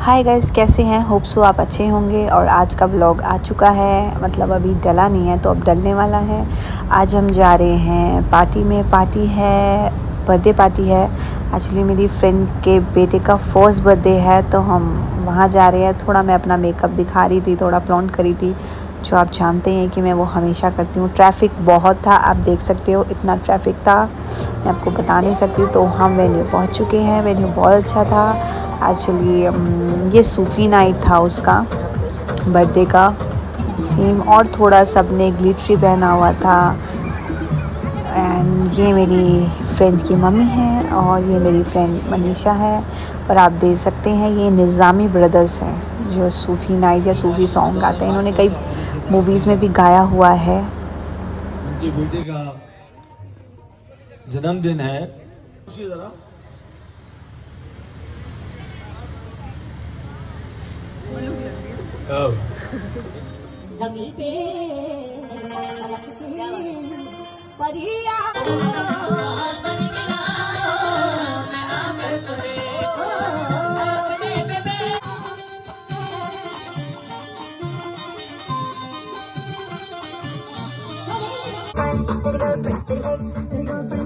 Hi guys, कैसे हैं? Hope so आप अच्छे होंगे। और आज का व्लॉग आ चुका है, मतलब अभी डला नहीं है तो अब डलने वाला है। आज हम जा रहे हैं पार्टी में। पार्टी है, बर्थडे पार्टी है। एक्चुअली मेरी फ्रेंड के बेटे का फर्स्ट बर्थडे है तो हम वहाँ जा रहे हैं। थोड़ा मैं अपना मेकअप दिखा रही थी, थोड़ा प्लॉन्ट करी थी, जो आप जानते हैं कि मैं वो हमेशा करती हूँ। ट्रैफिक बहुत था, आप देख सकते हो इतना ट्रैफिक था, मैं आपको बता नहीं सकती। तो हम वेन्यू पहुँच चुके हैं। वेन्यू बहुत अच्छा था एक्चुअली। ये सूफी नाइट था उसका बर्थडे का थीम, और थोड़ा सबने ग्लिटरी पहना हुआ था। एंड ये मेरी फ्रेंड की मम्मी है और ये मेरी फ्रेंड मनीषा है। और आप देख सकते हैं ये निज़ामी ब्रदर्स हैं जो सूफी नाइट या सूफी सॉन्ग गाते हैं। इन्होंने कई मूवीज़ में भी गाया हुआ है। उनके बेटे का जन्मदिन है। ज़मीन पे परिया तेरे